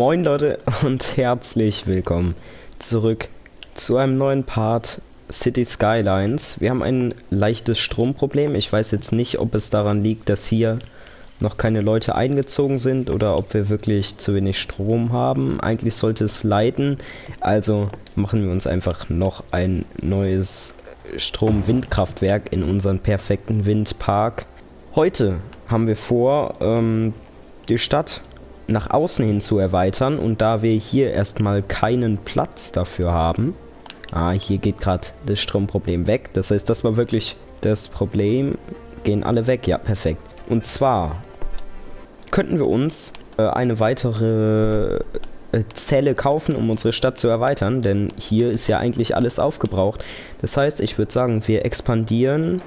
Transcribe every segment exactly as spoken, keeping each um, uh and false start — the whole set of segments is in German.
Moin Leute und herzlich willkommen zurück zu einem neuen Part City Skylines. Wir haben ein leichtes Stromproblem. Ich weiß jetzt nicht, ob es daran liegt, dass hier noch keine Leute eingezogen sind oder ob wir wirklich zu wenig Strom haben. Eigentlich sollte es leiten, also machen wir uns einfach noch ein neues Strom-Windkraftwerk in unseren perfekten Windpark. Heute haben wir vor, ähm, die Stadt nach außen hin zu erweitern, und da wir hier erstmal keinen Platz dafür haben, ah, hier geht gerade das Stromproblem weg, das heißt, das war wirklich das Problem, gehen alle weg, ja, perfekt. Und zwar könnten wir uns äh, eine weitere äh, Zelle kaufen, um unsere Stadt zu erweitern, denn hier ist ja eigentlich alles aufgebraucht. Das heißt, ich würde sagen, wir expandieren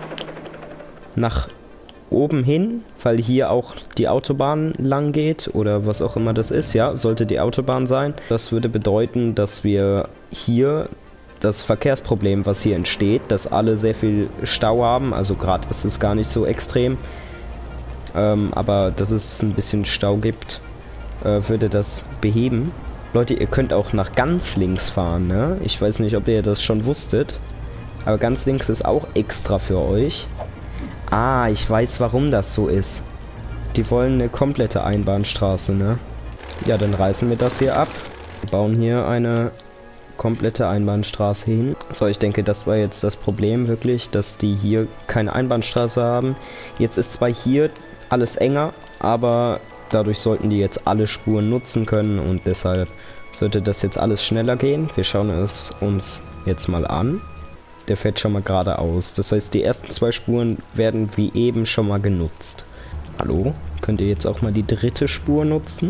nach oben hin, weil hier auch die Autobahn lang geht oder was auch immer das ist, ja, sollte die Autobahn sein. Das würde bedeuten, dass wir hier das Verkehrsproblem, was hier entsteht, dass alle sehr viel Stau haben, also gerade ist es gar nicht so extrem, ähm, aber dass es ein bisschen Stau gibt, äh, würde das beheben. Leute, ihr könnt auch nach ganz links fahren, ne? Ich weiß nicht, ob ihr das schon wusstet, aber ganz links ist auch extra für euch. Ah, ich weiß, warum das so ist. Die wollen eine komplette Einbahnstraße, ne? Ja, dann reißen wir das hier ab. Wir bauen hier eine komplette Einbahnstraße hin. So, ich denke, das war jetzt das Problem wirklich, dass die hier keine Einbahnstraße haben. Jetzt ist zwar hier alles enger, aber dadurch sollten die jetzt alle Spuren nutzen können und deshalb sollte das jetzt alles schneller gehen. Wir schauen es uns jetzt mal an. Der fährt schon mal geradeaus. Das heißt, die ersten zwei Spuren werden wie eben schon mal genutzt. Hallo? Könnt ihr jetzt auch mal die dritte Spur nutzen?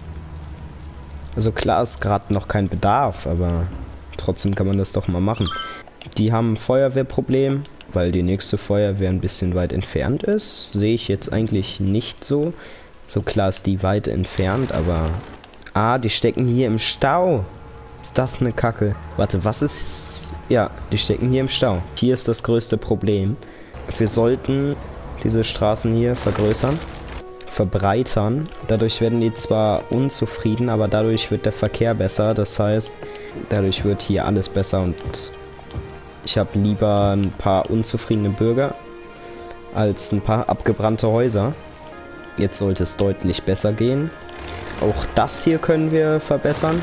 Also klar ist gerade noch kein Bedarf, aber trotzdem kann man das doch mal machen. Die haben ein Feuerwehrproblem, weil die nächste Feuerwehr ein bisschen weit entfernt ist. Sehe ich jetzt eigentlich nicht so. So klar ist die weit entfernt, aber... Ah, die stecken hier im Stau. Ist das eine Kacke? Warte, was ist... Ja, die stecken hier im Stau. Hier ist das größte Problem. Wir sollten diese Straßen hier vergrößern, verbreitern. Dadurch werden die zwar unzufrieden, aber dadurch wird der Verkehr besser. Das heißt, dadurch wird hier alles besser und ich habe lieber ein paar unzufriedene Bürger als ein paar abgebrannte Häuser. Jetzt sollte es deutlich besser gehen. Auch das hier können wir verbessern.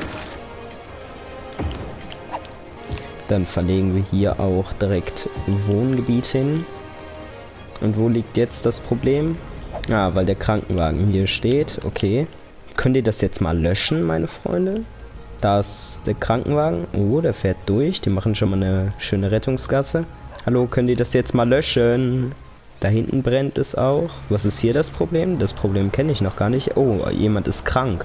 Dann verlegen wir hier auch direkt Wohngebiet hin. Und wo liegt jetzt das Problem? Ah, weil der Krankenwagen hier steht. Okay. Könnt ihr das jetzt mal löschen, meine Freunde? Da ist der Krankenwagen. Oh, der fährt durch. Die machen schon mal eine schöne Rettungsgasse. Hallo, könnt ihr das jetzt mal löschen? Da hinten brennt es auch. Was ist hier das Problem? Das Problem kenne ich noch gar nicht. Oh, jemand ist krank.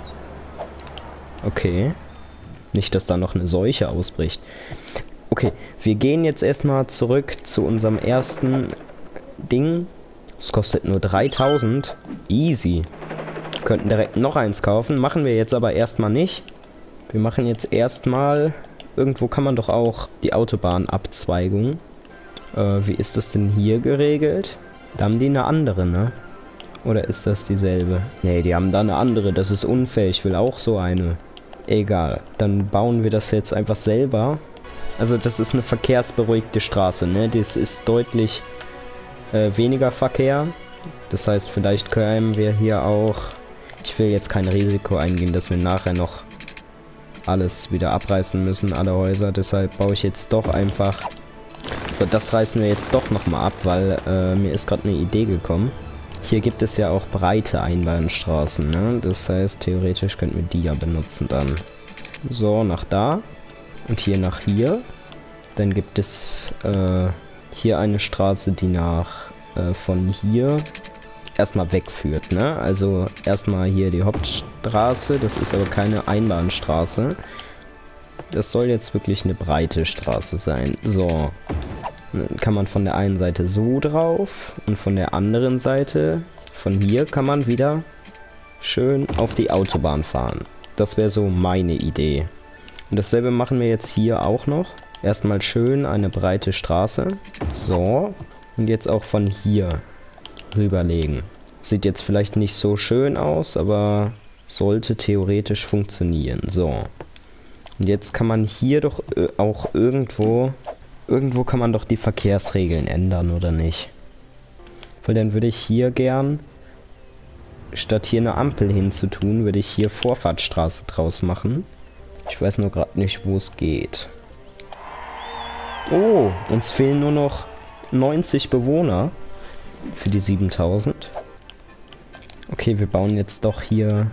Okay. Nicht, dass da noch eine Seuche ausbricht. Okay, wir gehen jetzt erstmal zurück zu unserem ersten Ding. Es kostet nur dreitausend. Easy. Wir könnten direkt noch eins kaufen. Machen wir jetzt aber erstmal nicht. Wir machen jetzt erstmal... Irgendwo kann man doch auch die Autobahnabzweigung. Äh, wie ist das denn hier geregelt? Da haben die eine andere, ne? Oder ist das dieselbe? Ne, die haben da eine andere. Das ist unfair. Ich will auch so eine. Egal. Dann bauen wir das jetzt einfach selber. Also das ist eine verkehrsberuhigte Straße, ne? Das ist deutlich äh, weniger Verkehr. Das heißt, vielleicht können wir hier auch... Ich will jetzt kein Risiko eingehen, dass wir nachher noch alles wieder abreißen müssen, alle Häuser. Deshalb baue ich jetzt doch einfach... So, das reißen wir jetzt doch nochmal ab, weil äh, mir ist gerade eine Idee gekommen. Hier gibt es ja auch breite Einbahnstraßen, ne? Das heißt, theoretisch könnten wir die ja benutzen dann. So, nach da. Und hier nach hier. Dann gibt es äh, hier eine Straße, die nach äh, von hier erstmal wegführt, ne? Also erstmal hier die Hauptstraße, das ist aber keine Einbahnstraße. Das soll jetzt wirklich eine breite Straße sein. So. Dann kann man von der einen Seite so drauf und von der anderen Seite, von hier kann man wieder schön auf die Autobahn fahren. Das wäre so meine Idee. Und dasselbe machen wir jetzt hier auch noch. Erstmal schön eine breite Straße. So. Und jetzt auch von hier rüberlegen. Sieht jetzt vielleicht nicht so schön aus, aber Sollte theoretisch funktionieren. So. Und jetzt kann man hier doch äh, auch irgendwo... Irgendwo kann man doch die Verkehrsregeln ändern, oder nicht? Weil dann würde ich hier gern... Statt hier eine Ampel hinzutun, würde ich hier Vorfahrtsstraße draus machen. Ich weiß nur gerade nicht, wo es geht. Oh, uns fehlen nur noch neunzig Bewohner für die siebentausend. Okay, wir bauen jetzt doch hier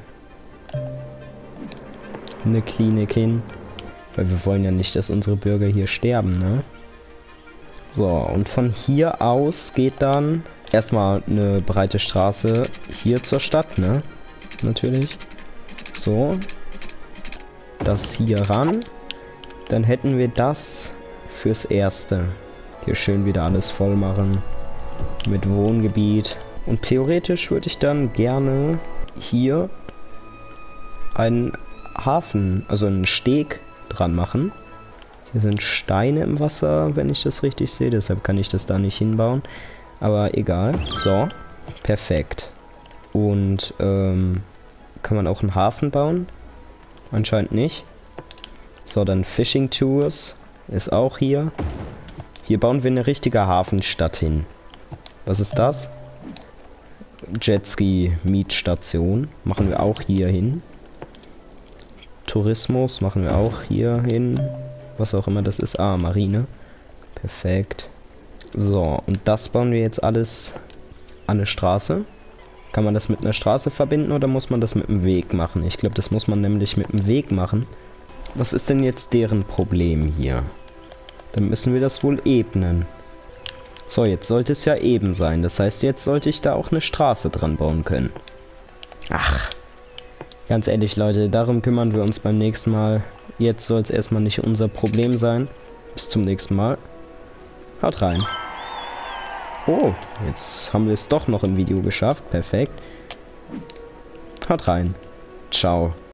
eine Klinik hin. Weil wir wollen ja nicht, dass unsere Bürger hier sterben, ne? So, und von hier aus geht dann erstmal eine breite Straße hier zur Stadt, ne? Natürlich. So. Das hier ran. Dann hätten wir das fürs Erste. Hier schön wieder alles voll machen. Mit Wohngebiet. Und theoretisch würde ich dann gerne hier einen Hafen, also einen Steg dran machen. Hier sind Steine im Wasser, wenn ich das richtig sehe. Deshalb kann ich das da nicht hinbauen. Aber egal. So. Perfekt. Und ähm, kann man auch einen Hafen bauen? Anscheinend nicht. So, dann Fishing Tours ist auch hier. Hier bauen wir eine richtige Hafenstadt hin. Was ist das? Jetski-Mietstation. Machen wir auch hier hin. Tourismus machen wir auch hier hin. Was auch immer das ist. Ah, Marine. Perfekt. So, und das bauen wir jetzt alles an eine Straße. Kann man das mit einer Straße verbinden oder muss man das mit einem Weg machen? Ich glaube, das muss man nämlich mit einem Weg machen. Was ist denn jetzt deren Problem hier? Dann müssen wir das wohl ebnen. So, jetzt sollte es ja eben sein. Das heißt, jetzt sollte ich da auch eine Straße dran bauen können. Ach, ganz ehrlich, Leute, darum kümmern wir uns beim nächsten Mal. Jetzt soll es erstmal nicht unser Problem sein. Bis zum nächsten Mal. Haut rein. Oh, jetzt haben wir es doch noch im Video geschafft. Perfekt. Haut rein. Ciao.